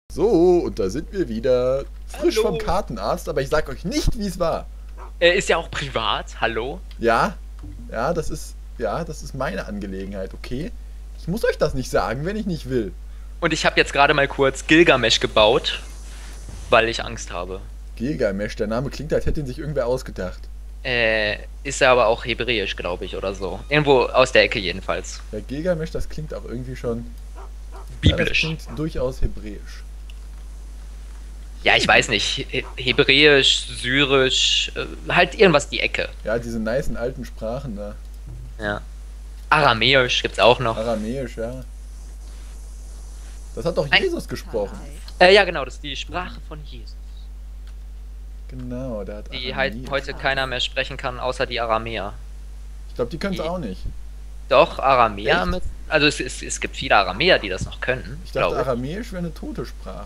So, und da sind wir wieder. Frisch Hallo. vom Kartenarzt, aber ich sag euch nicht, wie es war. Ist ja auch privat, hallo? Ja, das ist meine Angelegenheit, okay? Ich muss euch das nicht sagen, wenn ich nicht will. Und ich habe jetzt gerade mal kurz Gilgamesch gebaut, weil ich Angst habe. Gilgamesch, der Name klingt, als hätte ihn sich irgendwer ausgedacht. Ist ja aber auch hebräisch, glaube ich, oder so. Irgendwo aus der Ecke jedenfalls. Ja, Gilgamesch, das klingt auch irgendwie schon... Ja, das Biblisch. klingt durchaus hebräisch. Ja, ich weiß nicht. Hebräisch, Syrisch, halt irgendwas die Ecke. Ja, diese nicen alten Sprachen da. Ja. Aramäisch gibt's auch noch. Aramäisch, ja. Das hat doch Jesus gesprochen. Ja, genau, das ist die Sprache von Jesus. Genau, der hat Die halt Aramäisch. heute keiner mehr sprechen kann, außer die Aramäer. Ich glaube, die können es die- auch nicht. Doch, Aramäer Echt? mit. Also es gibt viele Aramäer, die das noch können. Ich dachte, glaube ich. Aramäisch wäre eine tote Sprache.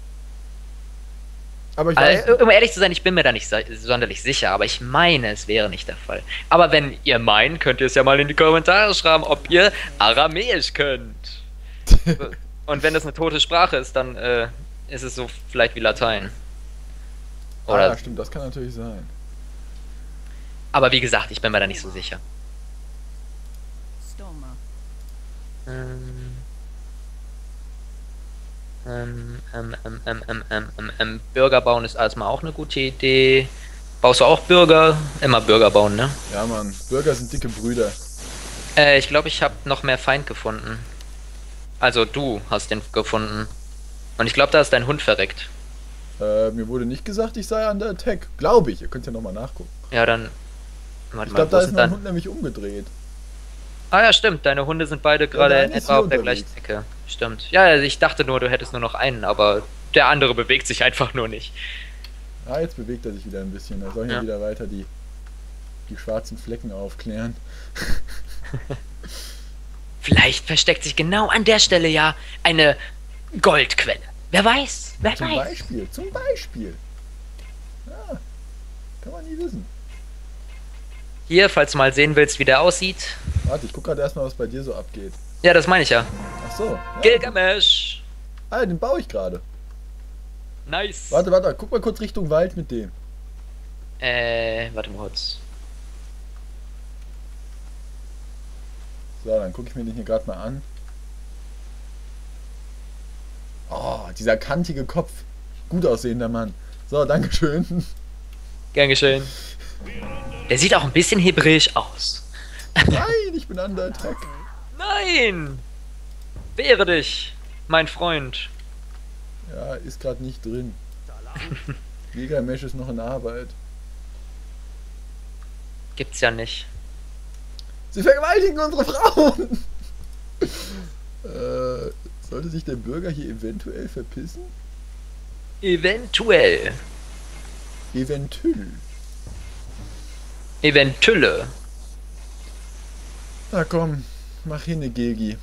Aber ich weiß, Um ehrlich zu sein, ich bin mir da nicht sonderlich sicher, aber ich meine, es wäre nicht der Fall. Aber wenn ihr meint, könnt ihr es ja mal in die Kommentare schreiben, ob ihr Aramäisch könnt. Und wenn das eine tote Sprache ist, dann ist es so vielleicht wie Latein. Oder, ja, stimmt, das kann natürlich sein. aber wie gesagt, ich bin mir da nicht so sicher. Stoma. Bürger bauen ist erstmal auch eine gute Idee. Baust du auch Bürger? Immer Bürger bauen, ne? Ja, Mann, Bürger sind dicke Brüder. Ich glaube, ich habe noch mehr Feind gefunden. Also du hast den gefunden. Und ich glaube, da ist dein Hund verreckt. Mir wurde nicht gesagt, ich sei an der Attack. Glaube ich, ihr könnt ja nochmal nachgucken. Ja, dann. Warte Ich mal, glaube, wo da ist sind mein dein... Hund nämlich umgedreht. Ah ja, stimmt. Deine Hunde sind beide gerade der in eine ist etwa hier auf der gleichen unterwegs. Ecke. Stimmt. Ja, also ich dachte nur, du hättest nur noch einen, aber der andere bewegt sich einfach nur nicht. Ah, jetzt bewegt er sich wieder ein bisschen. Da sollen ja Ja. wieder weiter die schwarzen Flecken aufklären. Vielleicht versteckt sich genau an der Stelle ja eine Goldquelle. Wer weiß? Wer Zum weiß? Beispiel, zum Beispiel. Ja, kann man nie wissen. Hier, falls du mal sehen willst, wie der aussieht. Warte, ich guck gerade erstmal, was bei dir so abgeht. Ja, das meine ich ja. Ach so. Ja. Gilgamesh. Ah, den baue ich gerade. Nice. Warte, guck mal kurz Richtung Wald mit dem. Warte mal kurz. So, dann gucke ich mir den hier gerade mal an. Oh, dieser kantige Kopf. Gut aussehender Mann. So, dankeschön. Gern geschehen. Der sieht auch ein bisschen hebräisch aus. Nein, ich bin an der Attack. Nein! Wehre dich, mein Freund. Ja, ist gerade nicht drin. Gilgamesh ist noch in Arbeit. Gibt's ja nicht. Sie vergewaltigen unsere Frauen! Sollte sich der Bürger hier eventuell verpissen? Eventuell. Eventuell. Eventuelle. Na komm, mach hin, Gilgi.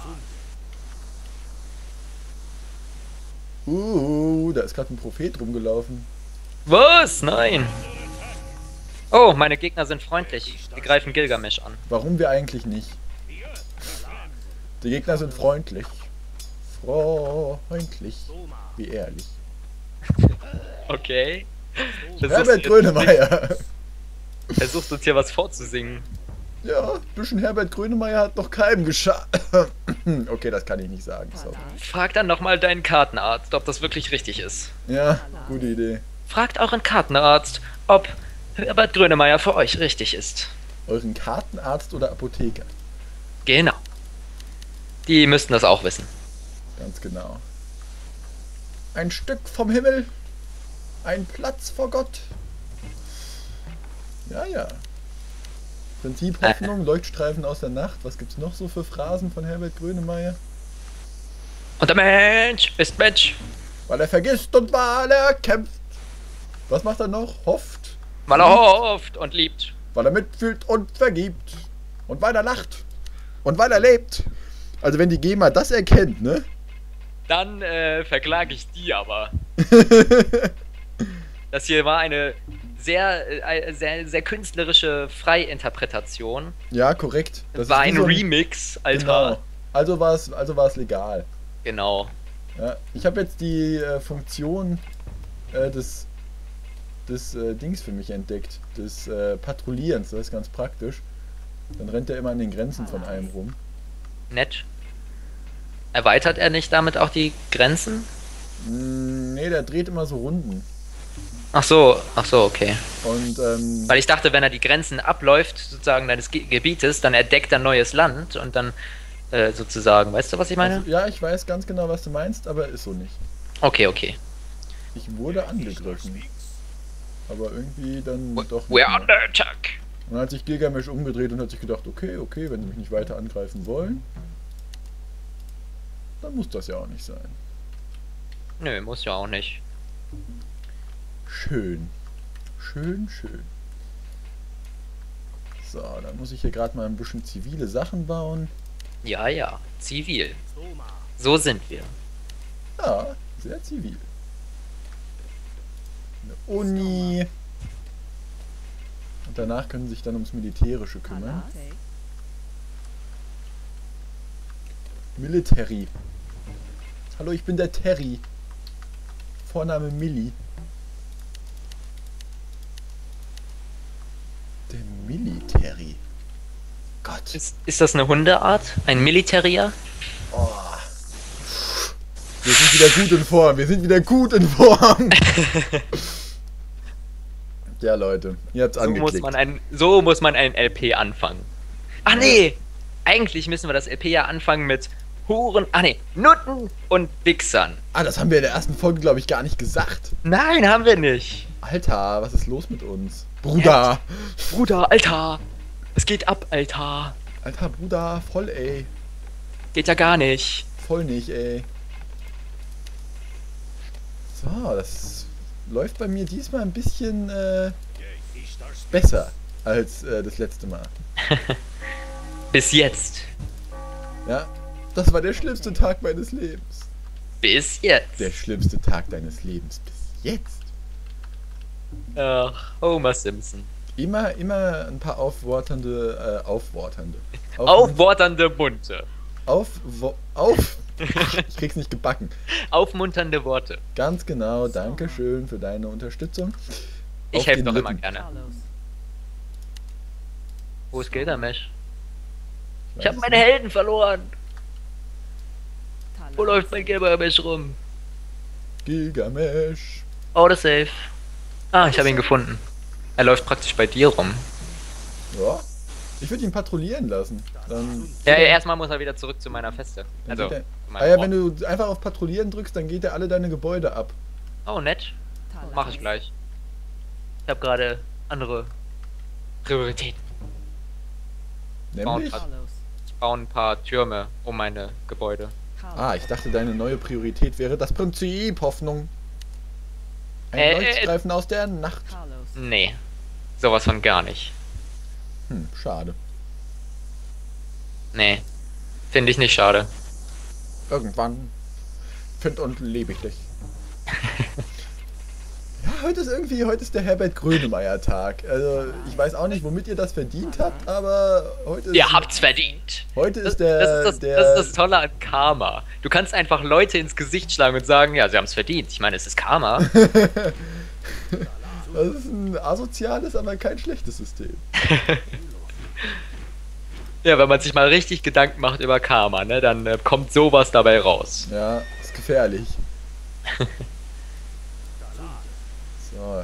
Da ist gerade ein Prophet rumgelaufen. Was? Nein. Oh, meine Gegner sind freundlich. Die greifen Gilgamesh an. Warum wir eigentlich nicht? Die Gegner sind freundlich. Freundlich. Wie ehrlich. Okay. Herbert Grönemeyer. Versuchst uns hier was vorzusingen. Ja, ein bisschen Herbert Grönemeyer hat noch keinem geschadet. Okay, das kann ich nicht sagen. Sorry. Frag dann nochmal deinen Kartenarzt, ob das wirklich richtig ist. Ja, gute Idee. Fragt euren Kartenarzt, ob Herbert Grönemeyer für euch richtig ist. Euren Kartenarzt oder Apotheker? Genau. Die müssten das auch wissen. Ganz genau. Ein Stück vom Himmel, ein Platz vor Gott. Ja, ja. Prinzip Hoffnung, Leuchtstreifen aus der Nacht. Was gibt's noch so für Phrasen von Herbert Grönemeyer? Und der Mensch ist Mensch, Weil er vergisst und weil er kämpft. Was macht er noch? Hofft. weil er hofft und liebt. Weil er mitfühlt und vergibt. Und weil er lacht. Und weil er lebt. Also wenn die GEMA das erkennt, ne? Dann verklage ich die aber. Das hier war eine sehr künstlerische Freiinterpretation. Ja, korrekt. Das ist war wie ein so Remix, Alter. Genau. Also war es legal. Genau. Ja, ich habe jetzt die Funktion des Dings für mich entdeckt, des Patrouillierens, das ist ganz praktisch. Dann rennt er immer an den Grenzen von einem rum. Nett. Erweitert er nicht damit auch die Grenzen? Nee, der dreht immer so Runden. Ach so, okay. Und Weil ich dachte, wenn er die Grenzen abläuft, sozusagen deines Gebietes, dann entdeckt er ein neues Land und dann sozusagen, weißt du, was ich meine? also, ja, ich weiß ganz genau, was du meinst, aber ist so nicht. Okay, okay. Ich wurde angegriffen. Aber irgendwie dann doch We're nicht mehr. under attack. Und dann hat sich Gilgamesh umgedreht und hat sich gedacht, okay, wenn sie mich nicht weiter angreifen wollen, dann muss das ja auch nicht sein. Nö, muss ja auch nicht. Schön. Schön, schön. So, dann muss ich hier gerade mal ein bisschen zivile Sachen bauen. Ja, ja, zivil. So sind wir. Ja, sehr zivil. Eine Uni. Und danach können sie sich dann ums Militärische kümmern. Military. Hallo, ich bin der Terry. Vorname Milli. Der Military. Gott. Ist das eine Hundeart? Ein Militarier? Oh. Wir sind wieder gut in Form. Wir sind wieder gut in Form. Ja, Leute. Ihr habt's angeklickt. So muss man ein LP anfangen. Ach nee! Eigentlich müssen wir das LP ja anfangen mit Huren, Nutten und Wichsern. Ah, das haben wir in der ersten Folge, glaube ich, gar nicht gesagt. Nein, haben wir nicht. Alter, was ist los mit uns? Bruder! Bruder, Alter! Es geht ab, Alter! Alter, Bruder, voll, ey. Geht ja gar nicht. Voll nicht, ey. So, das läuft bei mir diesmal ein bisschen besser als das letzte Mal. Bis jetzt. Ja, das war der schlimmste Tag meines Lebens. Bis jetzt. Der schlimmste Tag deines Lebens bis jetzt. Ach, Homer Simpson. Immer ein paar aufworternde. Aufworternde Munte. Ich krieg's nicht gebacken. Aufmunternde Worte. Ganz genau, danke schön für deine Unterstützung. Ich Auf helfe den doch immer Lippen. gerne. Wo ist Gilgamesh? Ich Weiß habe meine Helden verloren. Wo läuft mein Gilgamesh rum? Gilgamesh. Autosave. Ah, ich habe ihn gefunden. Er läuft praktisch bei dir rum. Ja. Ich würde ihn patrouillieren lassen. Dann Ja, erstmal muss er wieder zurück zu meiner Feste. dann Also, geht zu er, meinem Ort. wenn du einfach auf Patrouillieren drückst, dann geht er alle deine Gebäude ab. Oh, nett. Mach ich gleich. Ich habe gerade andere Prioritäten. Nämlich? Ich baue ein paar Türme um meine Gebäude. Ah, ich dachte, deine neue Priorität wäre das Prinzip Hoffnung. Ein Leuchtstreifen aus der Nacht. Nee, sowas von gar nicht. Schade. Nee, finde ich nicht schade. Irgendwann find und lebe ich dich. Ja, heute ist der Herbert Grönemeyer Tag. Also, ich weiß auch nicht, womit ihr das verdient habt, aber heute ist... Ihr habt's verdient. Heute ist Das ist das Tolle an Karma. Du kannst einfach Leute ins Gesicht schlagen und sagen, ja, sie haben's verdient. Ich meine, es ist Karma. Das ist ein asoziales, aber kein schlechtes System. Ja, wenn man sich mal richtig Gedanken macht über Karma, ne, dann kommt sowas dabei raus. Ja, ist gefährlich. So.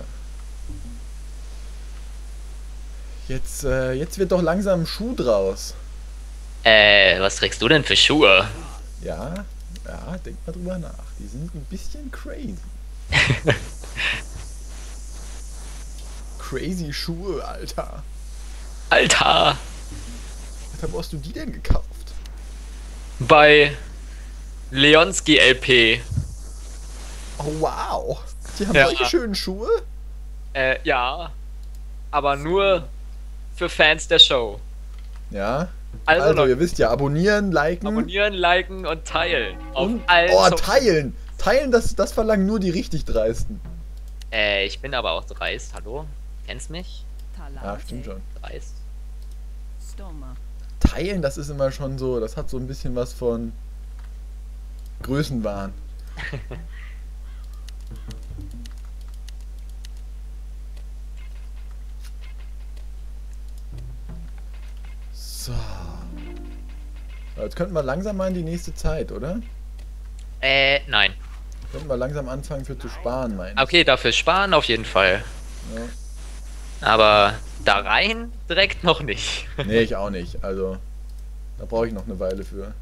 Jetzt wird doch langsam ein Schuh draus. Was trägst du denn für Schuhe? Ja, denk mal drüber nach. Die sind ein bisschen crazy. Crazy Schuhe, Alter. Alter! Wo hast du die denn gekauft? Bei Leonski LP. Oh, wow. Die haben Ja. solche schönen Schuhe? Ja. Aber nur für Fans der Show. Ja. Also, Also, Leute, ihr wisst ja, abonnieren, liken. abonnieren, liken und teilen. Auf Und, allen Social- teilen. Teilen, das verlangen nur die richtig Dreisten. Ich bin aber auch dreist. Hallo? Kennst mich? Ja, stimmt schon. Dreist. Teilen, das ist immer schon so, das hat so ein bisschen was von Größenwahn. So. Jetzt könnten wir langsam mal in die nächste Zeit, oder? Nein. Könnten wir langsam anfangen für zu sparen, meine ich. Okay, dafür sparen auf jeden Fall. Ja. Aber da rein direkt noch nicht. Nee, ich auch nicht. Also, da brauche ich noch eine Weile für.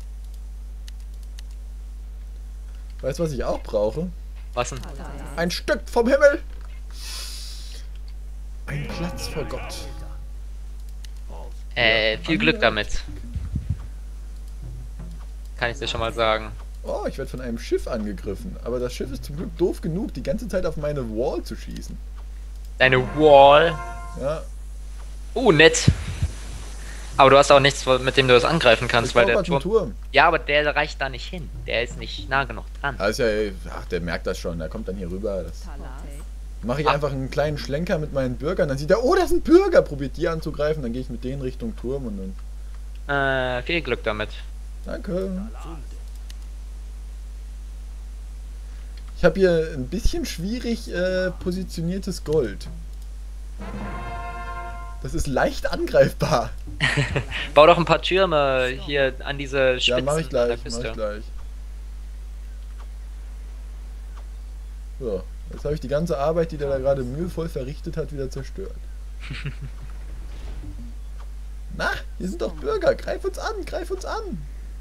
Weißt du, was ich auch brauche? Was denn? Ein Stück vom Himmel! Ein Platz vor Gott. Viel Glück damit. Kann ich dir schon mal sagen. Oh, ich werde von einem Schiff angegriffen. Aber das Schiff ist zum Glück doof genug, die ganze Zeit auf meine Wall zu schießen. Deine Wall. Ja. Oh, nett. Aber du hast auch nichts, mit dem du das angreifen kannst, Ich weil brauch der grad einen Turm. Ja, aber der reicht da nicht hin. Der ist nicht nah genug dran. Also ja, ach, der merkt das schon. Der kommt dann hier rüber. Das mache ich einfach einen kleinen Schlenker mit meinen Bürgern. Dann sieht er, oh, das sind Bürger. Probiert die anzugreifen. Dann gehe ich mit denen Richtung Turm und dann... Viel Glück damit. Danke. Ich habe hier ein bisschen schwierig positioniertes Gold. Das ist leicht angreifbar. Bau doch ein paar Türme hier an diese Spitzen Ja, mache ich an der gleich, Küste. mache ich gleich. So, jetzt habe ich die ganze Arbeit, die der da gerade mühevoll verrichtet hat, wieder zerstört. Na, hier sind doch Bürger. Greif uns an, greif uns an.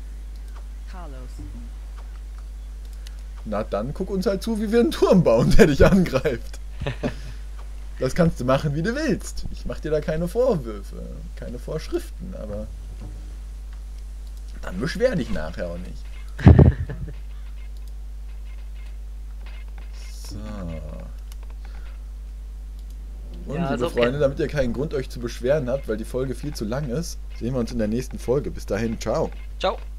Na dann guck uns halt zu, wie wir einen Turm bauen, der dich angreift. Das kannst du machen, wie du willst. Ich mache dir da keine Vorwürfe, keine Vorschriften, aber dann beschwer dich nachher auch nicht. So. Und Ja, liebe also okay. Freunde, damit ihr keinen Grund euch zu beschweren habt, weil die Folge viel zu lang ist, sehen wir uns in der nächsten Folge. Bis dahin, ciao. Ciao.